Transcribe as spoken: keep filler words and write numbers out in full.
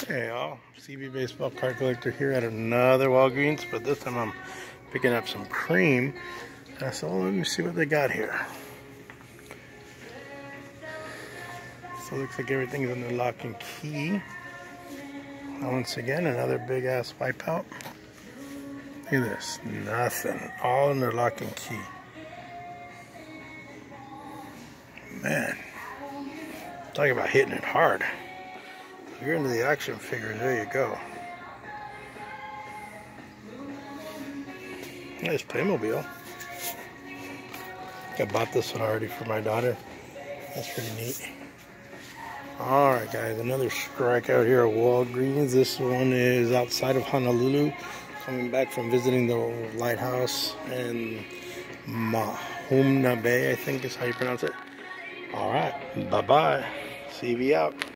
Hey y'all, C B Baseball Card Collector here at another Walgreens, but this time I'm picking up some cream. Uh, so let me see what they got here. So it looks like everything's under lock and key. Once again, another big ass wipeout. Look at this, nothing, all under lock and key. Man, talk about hitting it hard. If you're into the action figures, there you go. Nice Playmobil. I bought this one already for my daughter. That's pretty neat. Alright guys, another strikeout here at Walgreens. This one is outside of Honolulu. Coming back from visiting the lighthouse in Mahumna Bay, I think is how you pronounce it. Alright, bye-bye. C B out.